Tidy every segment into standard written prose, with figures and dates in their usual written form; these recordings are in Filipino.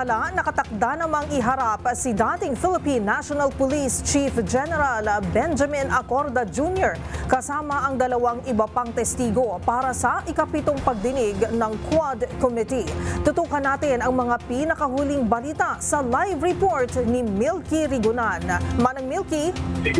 Samantala, nakatakda namang iharap si dating Philippine National Police Chief General Benjamin Acorda Jr. kasama ang dalawang iba pang testigo para sa ikapitong pagdinig ng Quad Committee. Tutukan natin ang mga pinakahuling balita sa live report ni Milky Rigunan. Manang Milky.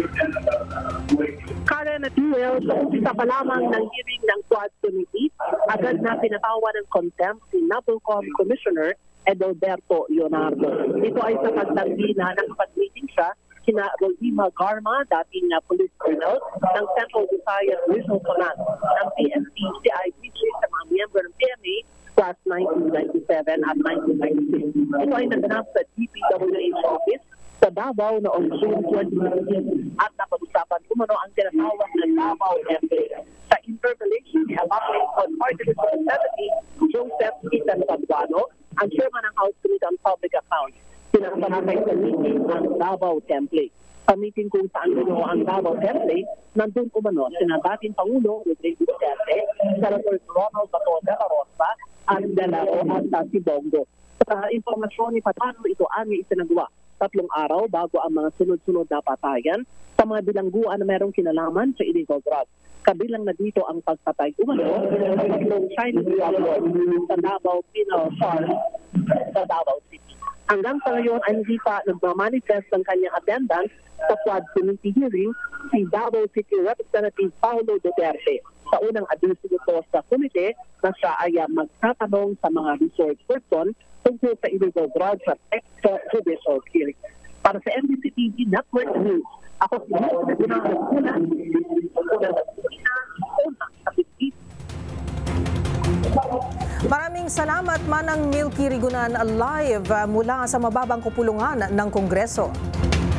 Karen at Joel, sa umpisa pa lamang ng hearing ng Quad Committee, agad na pinatawa ng contempt si NAPOLCOM Commissioner Edalberto Leonardo. Ito ay sa pagtanggi na nakapag-meeting siya kina Rodima Garma, dating police colonel ng Central Visayas Regional Command ng PNP, CIDG sa mga miyembro ng PMA class 1997 at 1996. Ito ay naganap sa DPWH office sa Davao noong June 2019 at napag-usapan umano ang tinatawag ng Davao Template. Sa interpellation ni Alumni on Party List 70, Joseph Ethan Paduano, ang chairman ng House Committee on Public Accounts, pinapanatay sa meeting ang Davao Template. Sa meeting kung saan gano'n ang Davao Template, nandun umano sina dating Pangulo Rodrigo Duterte, Senator Ronald Bato de la Rosa, at Delaro at si Bongo. Sa informasyon ni Paduano, ito ang isinagawa 3 araw bago ang mga sunod-sunod na patayan sa mga bilangguan na merong kinalaman sa illegal drugs. Kabilang na dito ang pagpatay umano ng 3 Chinese travelers sa Davao Penal Farm sa Davao City. Hanggang sa ngayon ay hindi pa nagmamanifest ng kanyang attendance sa Quad Committee hearing si Davao City Representative Paulo Duterte. Sa unang abiso nito sa komite na siya ay magtatanong sa mga resource person tungkol sa illegal drugs at extrajudicial hearing. Para sa NBC TV Network News, ako si Maraming salamat, Manang Milky Rigunan, live mula sa mababang kupulungan ng Kongreso.